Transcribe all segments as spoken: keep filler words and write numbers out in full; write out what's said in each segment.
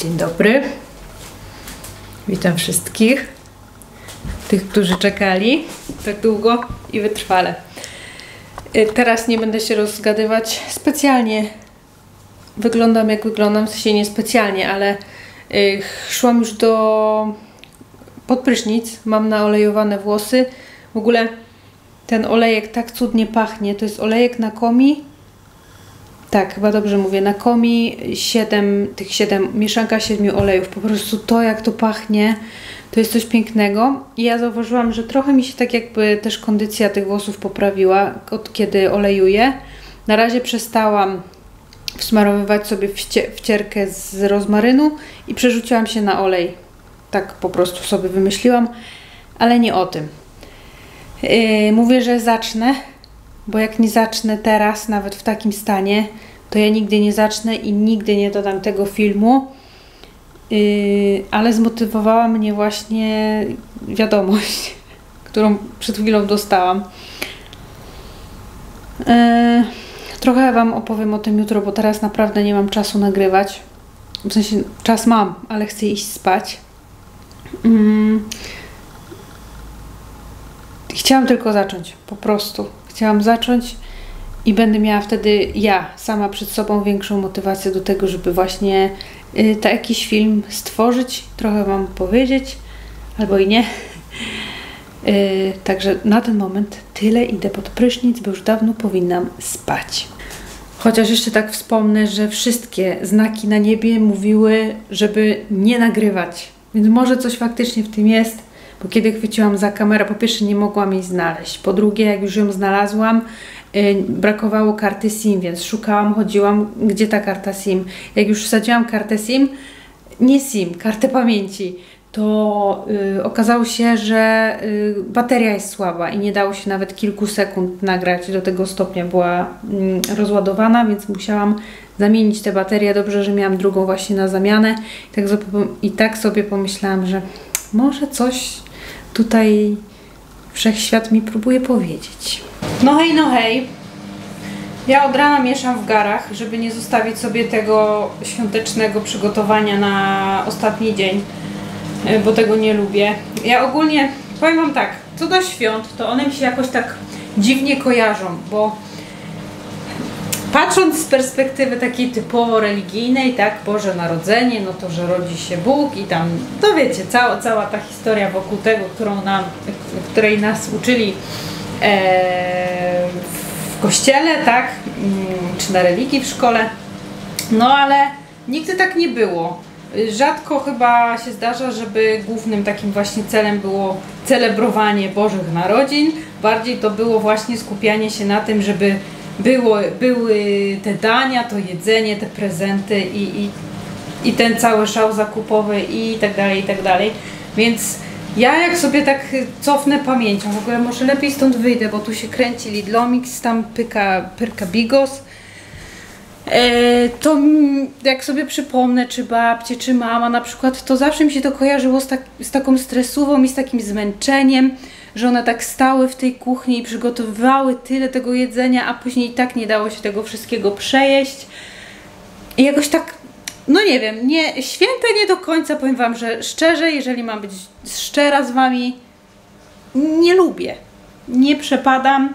Dzień dobry. Witam wszystkich. Tych, którzy czekali tak długo i wytrwale. Teraz nie będę się rozgadywać. Specjalnie wyglądam jak wyglądam, w sensie nie specjalnie, ale szłam już do pod prysznic. Mam naolejowane włosy. W ogóle ten olejek tak cudnie pachnie. To jest olejek Nakomi. Tak, chyba dobrze mówię. Nakomi siedem, tych siedem, mieszanka siedmiu olejów. Po prostu to, jak to pachnie, to jest coś pięknego. I ja zauważyłam, że trochę mi się tak jakby też kondycja tych włosów poprawiła, od kiedy olejuję. Na razie przestałam wsmarowywać sobie wcie, wcierkę z rozmarynu i przerzuciłam się na olej. Tak po prostu sobie wymyśliłam, ale nie o tym. Yy, mówię, że zacznę, bo jak nie zacznę teraz, nawet w takim stanie, to ja nigdy nie zacznę i nigdy nie dodam tego filmu. Yy, ale zmotywowała mnie właśnie wiadomość, którą przed chwilą dostałam. Yy, trochę Wam opowiem o tym jutro, bo teraz naprawdę nie mam czasu nagrywać. W sensie czas mam, ale chcę iść spać. Yy. Chciałam tylko zacząć, po prostu. Chciałam zacząć i będę miała wtedy ja sama przed sobą większą motywację do tego, żeby właśnie y, jakiś film stworzyć, trochę Wam powiedzieć, albo i nie. Y, także na ten moment tyle, idę pod prysznic, bo już dawno powinnam spać. Chociaż jeszcze tak wspomnę, że wszystkie znaki na niebie mówiły, żeby nie nagrywać. Więc może coś faktycznie w tym jest. Bo kiedy chwyciłam za kamerę, po pierwsze nie mogłam jej znaleźć, po drugie jak już ją znalazłam, yy, brakowało karty SIM, więc szukałam, chodziłam, gdzie ta karta SIM. Jak już wsadziłam kartę SIM, nie SIM, kartę pamięci, to yy, okazało się, że yy, bateria jest słaba i nie dało się nawet kilku sekund nagrać, do tego stopnia była yy, rozładowana, więc musiałam zamienić tę baterię. Dobrze, że miałam drugą właśnie na zamianę i tak, i tak sobie pomyślałam, że może coś tutaj wszechświat mi próbuje powiedzieć. No hej, no hej. Ja od rana mieszam w garach, żeby nie zostawić sobie tego świątecznego przygotowania na ostatni dzień, bo tego nie lubię. Ja ogólnie, powiem Wam tak, co do świąt, to one mi się jakoś tak dziwnie kojarzą, bo patrząc z perspektywy takiej typowo religijnej, tak, Boże Narodzenie, no to, że rodzi się Bóg i tam, to wiecie, cała, cała ta historia wokół tego, którą nam, której nas uczyli e, w kościele, tak, czy na religii w szkole, no ale nigdy tak nie było. Rzadko chyba się zdarza, żeby głównym takim właśnie celem było celebrowanie Bożych Narodzin, bardziej to było właśnie skupianie się na tym, żeby Było, były te dania, to jedzenie, te prezenty i, i, i ten cały szał zakupowy i tak dalej, i tak dalej. Więc ja jak sobie tak cofnę pamięcią, w ogóle może lepiej stąd wyjdę, bo tu się kręci Lidlomix, tam pyka, pyrka Bigos, e, to jak sobie przypomnę, czy babcie, czy mama na przykład, to zawsze mi się to kojarzyło z, tak, z taką stresową i z takim zmęczeniem, że one tak stały w tej kuchni i przygotowywały tyle tego jedzenia, a później i tak nie dało się tego wszystkiego przejeść. I jakoś tak, no nie wiem, nie, święta nie do końca, powiem Wam, że szczerze, jeżeli mam być szczera z Wami, nie lubię. Nie przepadam.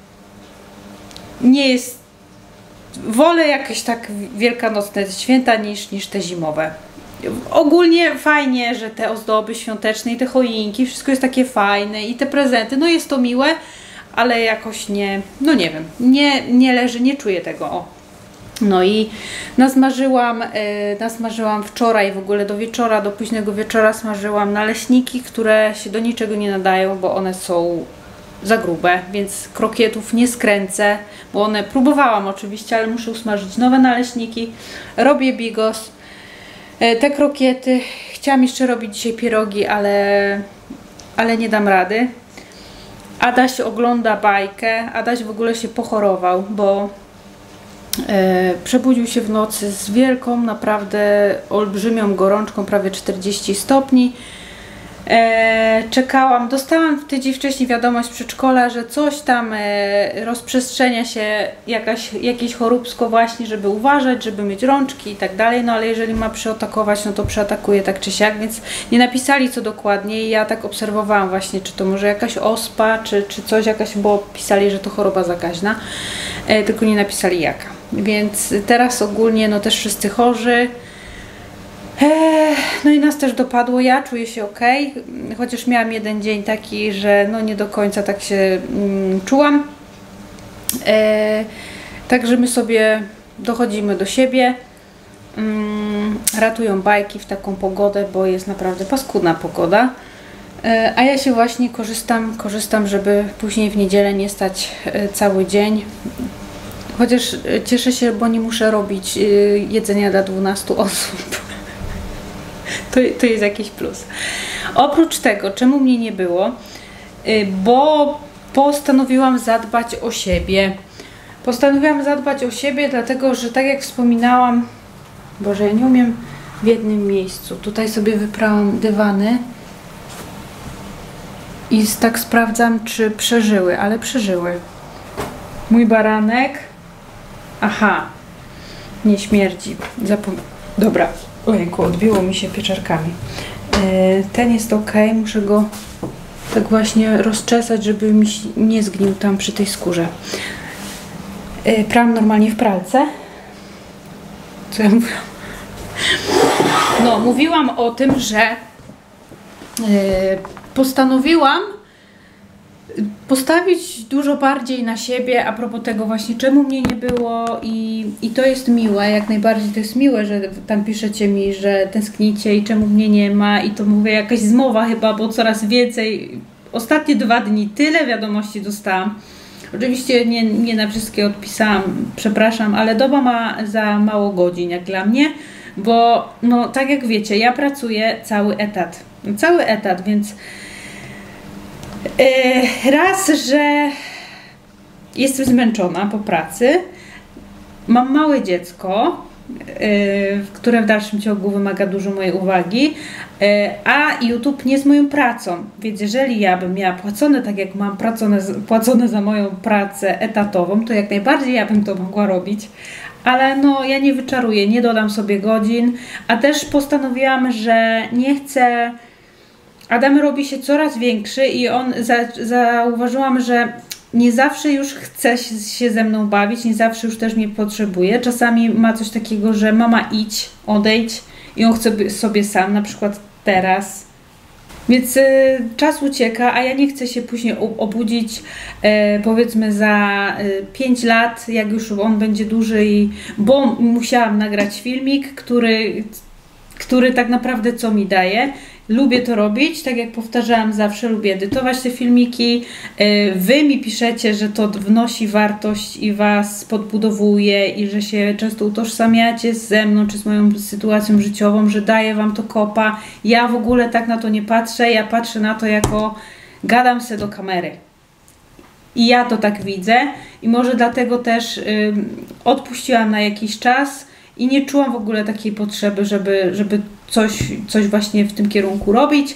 Nie jest, wolę jakieś tak wielkanocne święta niż, niż te zimowe. Ogólnie fajnie, że te ozdoby świąteczne i te choinki, wszystko jest takie fajne i te prezenty, no jest to miłe, ale jakoś nie, no nie wiem, nie, nie leży, nie czuję tego, o. No i nasmażyłam, yy, nasmażyłam wczoraj, w ogóle do wieczora, do późnego wieczora smażyłam naleśniki, które się do niczego nie nadają, bo one są za grube, więc krokietów nie skręcę, bo one, próbowałam oczywiście, ale muszę usmażyć nowe naleśniki, robię bigos. Te krokiety, chciałam jeszcze robić dzisiaj pierogi, ale, ale nie dam rady. Adaś ogląda bajkę, Adaś w ogóle się pochorował, bo e, przebudził się w nocy z wielką, naprawdę olbrzymią gorączką, prawie czterdzieści stopni. E, czekałam, dostałam tydzień wcześniej wiadomość z przedszkola, że coś tam e, rozprzestrzenia się jakaś, jakieś choróbsko właśnie, żeby uważać, żeby mieć rączki i tak dalej, no ale jeżeli ma przyatakować, no to przyatakuje tak czy siak, więc nie napisali co dokładnie i ja tak obserwowałam właśnie, czy to może jakaś ospa, czy, czy coś jakaś, bo pisali, że to choroba zakaźna, e, tylko nie napisali jaka, więc teraz ogólnie no też wszyscy chorzy. No i nas też dopadło, ja czuję się ok, chociaż miałam jeden dzień taki, że no nie do końca tak się mm, czułam. E, także my sobie dochodzimy do siebie, mm, ratują bajki w taką pogodę, bo jest naprawdę paskudna pogoda. E, a ja się właśnie korzystam, korzystam, żeby później w niedzielę nie stać e, cały dzień. Chociaż cieszę się, bo nie muszę robić e, jedzenia dla dwunastu osób. To, to jest jakiś plus. Oprócz tego, czemu mnie nie było, bo postanowiłam zadbać o siebie. Postanowiłam zadbać o siebie, dlatego że tak jak wspominałam, Boże, ja nie umiem w jednym miejscu. Tutaj sobie wyprałam dywany i tak sprawdzam, czy przeżyły, ale przeżyły. Mój baranek, aha, nie śmierdzi. Zapom Dobra. Ojejku, odbiło mi się pieczarkami. Ten jest ok, muszę go tak właśnie rozczesać, żeby mi nie zgnił tam przy tej skórze. Prałam normalnie w pralce. Co ja mówiłam? No, mówiłam o tym, że postanowiłam postawić dużo bardziej na siebie a propos tego właśnie, czemu mnie nie było i, i to jest miłe, jak najbardziej to jest miłe, że tam piszecie mi, że tęsknicie i czemu mnie nie ma i to mówię jakaś zmowa chyba, bo coraz więcej, ostatnie dwa dni tyle wiadomości dostałam. Oczywiście nie, nie na wszystkie odpisałam, przepraszam, ale doba ma za mało godzin jak dla mnie, bo no tak jak wiecie, ja pracuję cały etat, cały etat, więc raz, że jestem zmęczona po pracy, mam małe dziecko, które w dalszym ciągu wymaga dużo mojej uwagi, a YouTube nie jest moją pracą, więc jeżeli ja bym miała płacone tak jak mam płacone, płacone za moją pracę etatową, to jak najbardziej ja bym to mogła robić, ale no ja nie wyczaruję, nie dodam sobie godzin, a też postanowiłam, że nie chcę. Adam robi się coraz większy i on za, zauważyłam, że nie zawsze już chce się ze mną bawić, nie zawsze już też mnie potrzebuje. Czasami ma coś takiego, że mama idź, odejdź i on chce sobie sam, na przykład teraz. Więc y, czas ucieka, a ja nie chcę się później obudzić y, powiedzmy za y, pięć lat, jak już on będzie duży, i, bo musiałam nagrać filmik, który, który tak naprawdę co mi daje. Lubię to robić, tak jak powtarzałam zawsze, lubię edytować te filmiki. Wy mi piszecie, że to wnosi wartość i was podbudowuje i że się często utożsamiacie ze mną czy z moją sytuacją życiową, że daje wam to kopa. Ja w ogóle tak na to nie patrzę, ja patrzę na to jako gadam se do kamery. I ja to tak widzę i może dlatego też y, odpuściłam na jakiś czas i nie czułam w ogóle takiej potrzeby, żeby, żeby coś, coś właśnie w tym kierunku robić,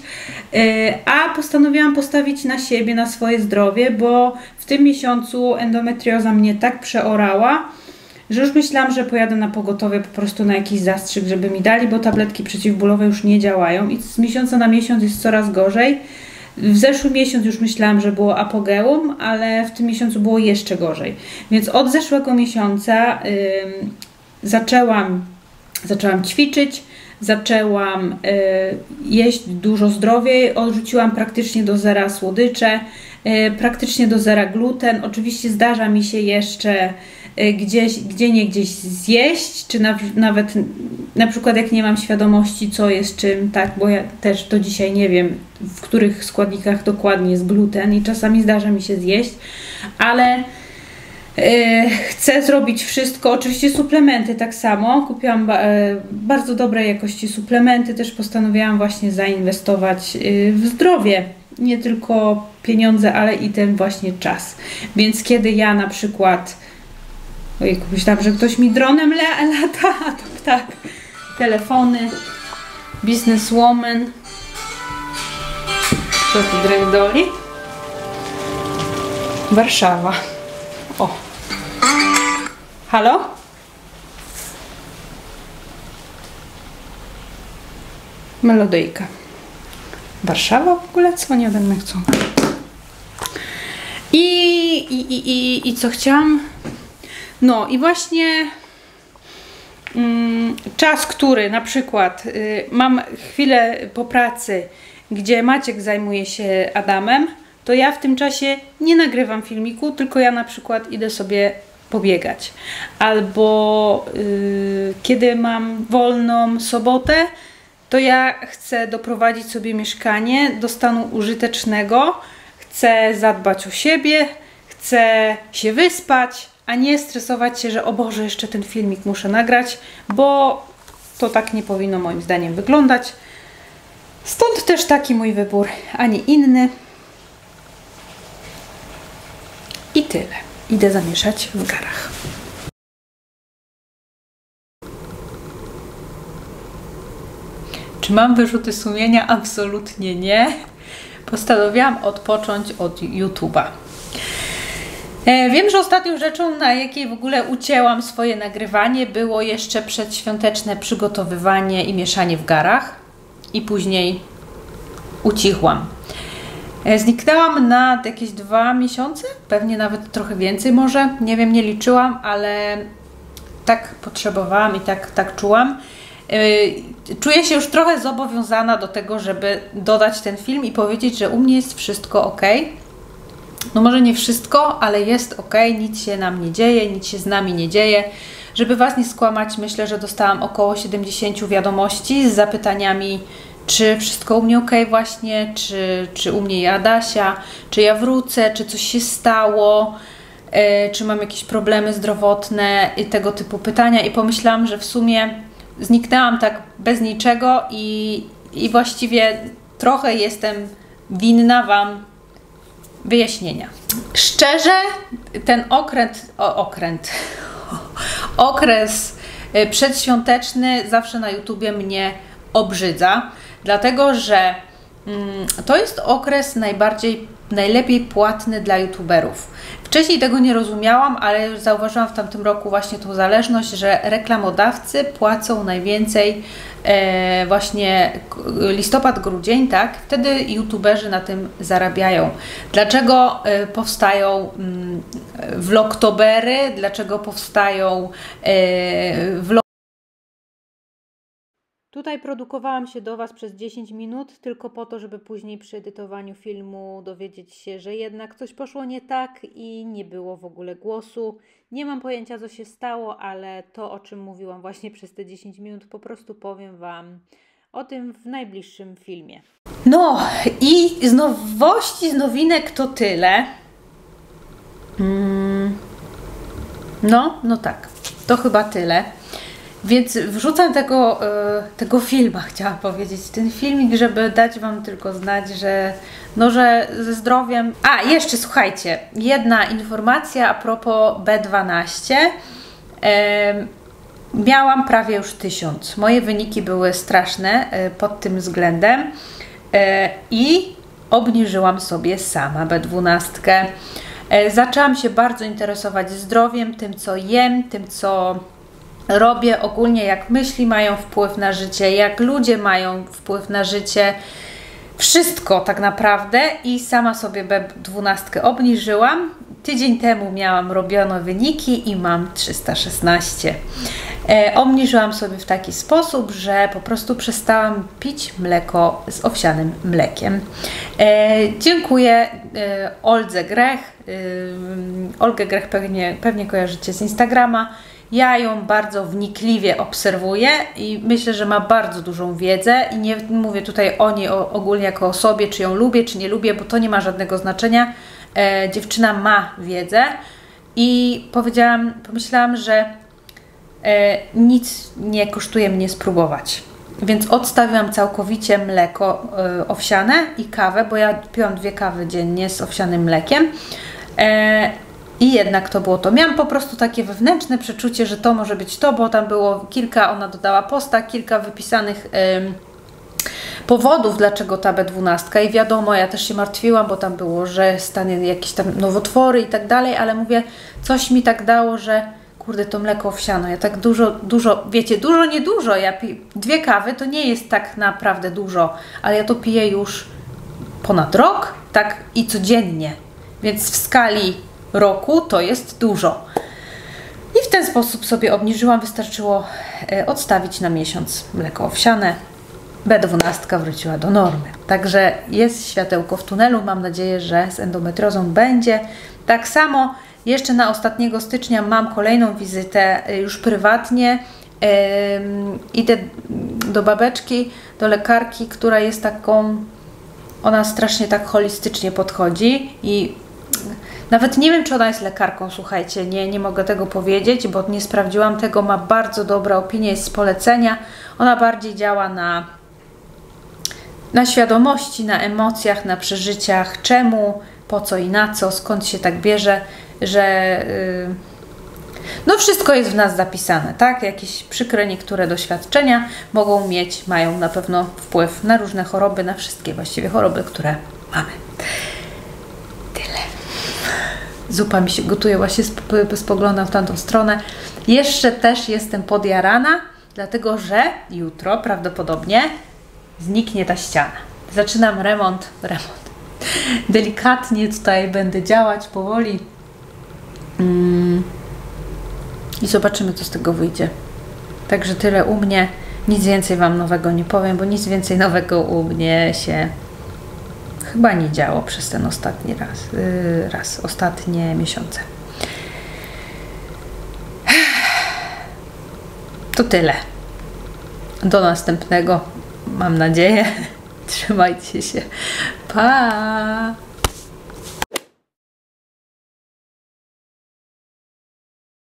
a postanowiłam postawić na siebie, na swoje zdrowie, bo w tym miesiącu endometrioza mnie tak przeorała, że już myślałam, że pojadę na pogotowie po prostu na jakiś zastrzyk, żeby mi dali, bo tabletki przeciwbólowe już nie działają i z miesiąca na miesiąc jest coraz gorzej. W zeszły miesiąc już myślałam, że było apogeum, ale w tym miesiącu było jeszcze gorzej. Więc od zeszłego miesiąca yy, zaczęłam, zaczęłam ćwiczyć, zaczęłam y, jeść dużo zdrowiej, odrzuciłam praktycznie do zera słodycze, y, praktycznie do zera gluten. Oczywiście zdarza mi się jeszcze y, gdzieś, gdzie nie gdzieś zjeść, czy na, nawet na przykład jak nie mam świadomości, co jest czym, tak, bo ja też do dzisiaj nie wiem, w których składnikach dokładnie jest gluten i czasami zdarza mi się zjeść, ale chcę zrobić wszystko, oczywiście suplementy tak samo, kupiłam bardzo dobrej jakości suplementy, też postanowiłam właśnie zainwestować w zdrowie, nie tylko pieniądze, ale i ten właśnie czas, więc kiedy ja na przykład, ojejku, myślałam, że ktoś mi dronem lata, to tak, telefony, businesswoman, Co tu drędoli? Warszawa. O. Halo? Melodyjka. Warszawa w ogóle? Co oni ode mnie chcą? I, i, i, i, i co chciałam? No i właśnie mm, czas, który na przykład y, mam chwilę po pracy, gdzie Maciek zajmuje się Adamem, to ja w tym czasie nie nagrywam filmiku, tylko ja na przykład idę sobie pobiegać. Albo y, kiedy mam wolną sobotę, to ja chcę doprowadzić sobie mieszkanie do stanu użytecznego, chcę zadbać o siebie, chcę się wyspać, a nie stresować się, że o Boże, jeszcze ten filmik muszę nagrać, bo to tak nie powinno moim zdaniem wyglądać. Stąd też taki mój wybór, a nie inny. I tyle. Idę zamieszać w garach. Czy mam wyrzuty sumienia? Absolutnie nie. Postanowiłam odpocząć od YouTube'a. E, wiem, że ostatnią rzeczą, na jakiej w ogóle ucięłam swoje nagrywanie, było jeszcze przedświąteczne przygotowywanie i mieszanie w garach. I później ucichłam. E, zniknęłam na jakieś dwa miesiące, pewnie nawet trochę więcej może. Nie wiem, nie liczyłam, ale tak potrzebowałam i tak, tak czułam. Czuję się już trochę zobowiązana do tego, żeby dodać ten film i powiedzieć, że u mnie jest wszystko ok. No może nie wszystko, ale jest ok, nic się nam nie dzieje, nic się z nami nie dzieje. Żeby Was nie skłamać, myślę, że dostałam około siedemdziesiąt wiadomości z zapytaniami, czy wszystko u mnie ok właśnie, czy, czy u mnie i Adasia, czy ja wrócę, czy coś się stało, yy, czy mam jakieś problemy zdrowotne i tego typu pytania. I pomyślałam, że w sumie zniknęłam tak bez niczego i, i właściwie trochę jestem winna Wam wyjaśnienia. Szczerze, ten okręt, o, okręt, okres przedświąteczny zawsze na YouTubie mnie obrzydza, dlatego że mm, to jest okres najbardziej, najlepiej płatny dla YouTuberów. Wcześniej tego nie rozumiałam, ale zauważyłam w tamtym roku właśnie tą zależność, że reklamodawcy płacą najwięcej e, właśnie listopad, grudzień, tak? Wtedy YouTuberzy na tym zarabiają. Dlaczego e, powstają mm, vlogtobery? Dlaczego powstają e, vlog... Tutaj produkowałam się do Was przez dziesięć minut, tylko po to, żeby później przy edytowaniu filmu dowiedzieć się, że jednak coś poszło nie tak i nie było w ogóle głosu. Nie mam pojęcia, co się stało, ale to, o czym mówiłam właśnie przez te dziesięć minut, po prostu powiem Wam o tym w najbliższym filmie. No i z nowości, z nowinek to tyle. Mm. No, no tak, to chyba tyle. Więc wrzucam tego, tego filma, chciałam powiedzieć, ten filmik, żeby dać Wam tylko znać, że no, że ze zdrowiem... A, jeszcze słuchajcie, jedna informacja a propos B dwanaście. E, miałam prawie już tysiąc. Moje wyniki były straszne e, pod tym względem e, i obniżyłam sobie sama B dwanaście. E, zaczęłam się bardzo interesować zdrowiem, tym co jem, tym co robię, ogólnie jak myśli mają wpływ na życie, jak ludzie mają wpływ na życie, wszystko tak naprawdę i sama sobie B dwanaście obniżyłam. Tydzień temu miałam robione wyniki i mam trzysta szesnaście. E, obniżyłam sobie w taki sposób, że po prostu przestałam pić mleko z owsianym mlekiem. E, dziękuję e, Oldze Grech. E, Olgę Grech pewnie, pewnie kojarzycie z Instagrama. Ja ją bardzo wnikliwie obserwuję i myślę, że ma bardzo dużą wiedzę i nie mówię tutaj o niej o, ogólnie jako o sobie, czy ją lubię, czy nie lubię, bo to nie ma żadnego znaczenia. E, dziewczyna ma wiedzę i powiedziałam, pomyślałam, że e, nic nie kosztuje mnie spróbować. Więc odstawiłam całkowicie mleko e, owsiane i kawę, bo ja piłam dwie kawy dziennie z owsianym mlekiem. E, I jednak to było to. Miałam po prostu takie wewnętrzne przeczucie, że to może być to, bo tam było kilka, ona dodała posta, kilka wypisanych powodów, dlaczego ta B dwanaście. I wiadomo, ja też się martwiłam, bo tam było, że stanie jakieś tam nowotwory i tak dalej, ale mówię, coś mi tak dało, że kurde, to mleko owsiane. Ja tak dużo, dużo, wiecie, dużo, nie dużo. Ja piję dwie kawy, to nie jest tak naprawdę dużo, ale ja to piję już ponad rok, tak i codziennie. Więc w skali roku to jest dużo. I w ten sposób sobie obniżyłam. Wystarczyło odstawić na miesiąc mleko owsiane. B dwanaście wróciła do normy. Także jest światełko w tunelu. Mam nadzieję, że z endometriozą będzie tak samo. Jeszcze na ostatniego stycznia mam kolejną wizytę już prywatnie. Yy, idę do babeczki, do lekarki, która jest taką, ona strasznie tak holistycznie podchodzi i nawet nie wiem, czy ona jest lekarką, słuchajcie, nie, nie mogę tego powiedzieć, bo nie sprawdziłam tego, ma bardzo dobre opinie, jest z polecenia. Ona bardziej działa na, na świadomości, na emocjach, na przeżyciach, czemu, po co i na co, skąd się tak bierze, że yy, no wszystko jest w nas zapisane, tak? Jakieś przykre niektóre doświadczenia mogą mieć, mają na pewno wpływ na różne choroby, na wszystkie właściwie choroby, które mamy. Tyle. Zupa mi się gotuje, właśnie spoglądam w tamtą stronę. Jeszcze też jestem podjarana, dlatego że jutro prawdopodobnie zniknie ta ściana. Zaczynam remont, remont. Delikatnie tutaj będę działać powoli. Mm. I zobaczymy, co z tego wyjdzie. Także tyle u mnie. Nic więcej Wam nowego nie powiem, bo nic więcej nowego u mnie się chyba nie działo przez ten ostatni raz. Yy, raz, ostatnie miesiące. To tyle. Do następnego. Mam nadzieję. Trzymajcie się. Pa!